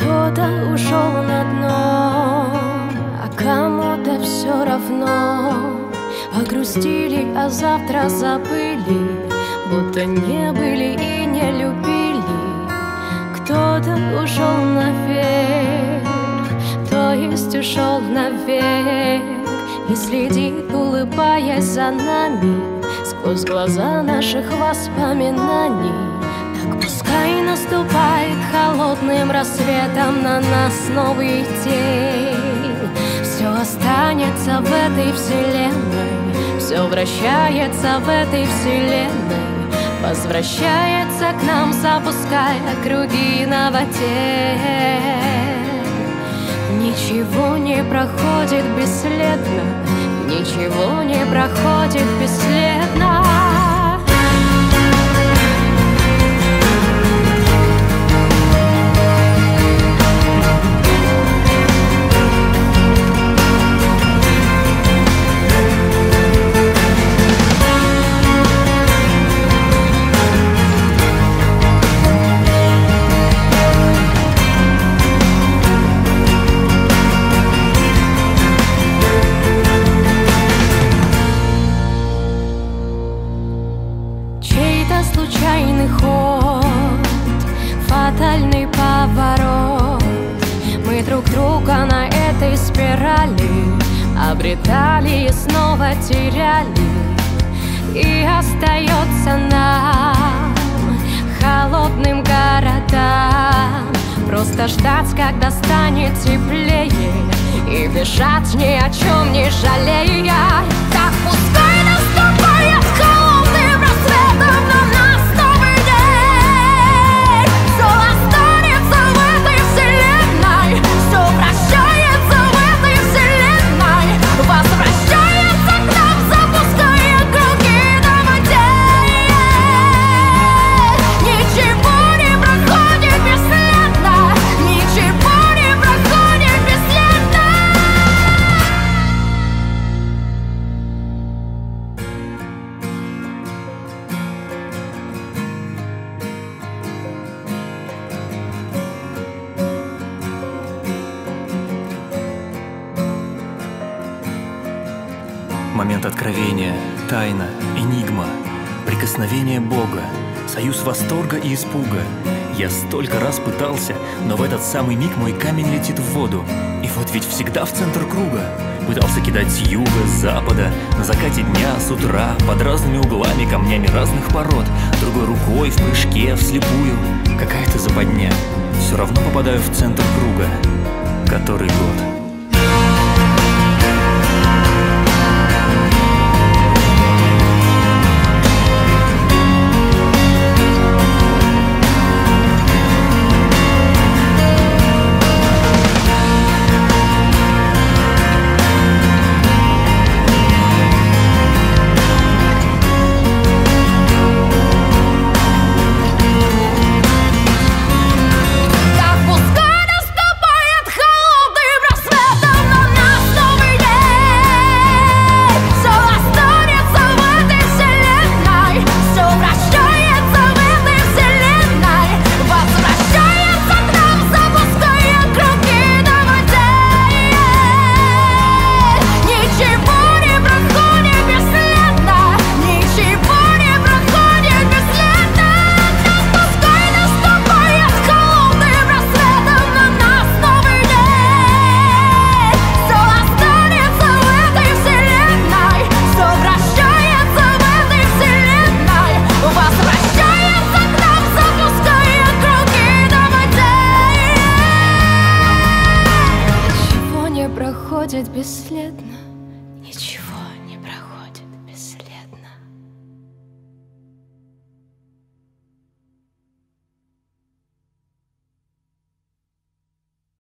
Кто-то ушел на дно, а кому-то все равно. Огрустили, а завтра забыли, будто не были и не любили. Кто-то ушел наверх, то есть ушел наверх, и следит, улыбаясь за нами, сквозь глаза наших воспоминаний. Так пускай наступает холодным рассветом на нас новый день. Все останется в этой вселенной, все вращается в этой вселенной, возвращается к нам, запуская круги на воде. Ничего не проходит бесследно, ничего не проходит бесследно. Случайный ход, фатальный поворот. Мы друг друга на этой спирали обретали и снова теряли. И остается нам, холодным городам, просто ждать, когда станет теплее, и бежать ни о чем не жалея. Так пускай наступает холодным рассветом на нас новый день. Все останется в этой вселенной, все вращается в этой вселенной, возвращается к нам, запуская круги на воде. Ничего не проходит бесследно, ничего не проходит бесследно. Момент откровения, тайна, энигма, прикосновение Бога, союз восторга и испуга. Я столько раз пытался, но в этот самый миг мой камень летит в воду. И вот ведь всегда в центр круга. Пытался кидать с юга, с запада, на закате дня, с утра, под разными углами, камнями разных пород, другой рукой, в прыжке, вслепую. Какая-то западня. Все равно попадаю в центр круга. Который год. Проходит бесследно.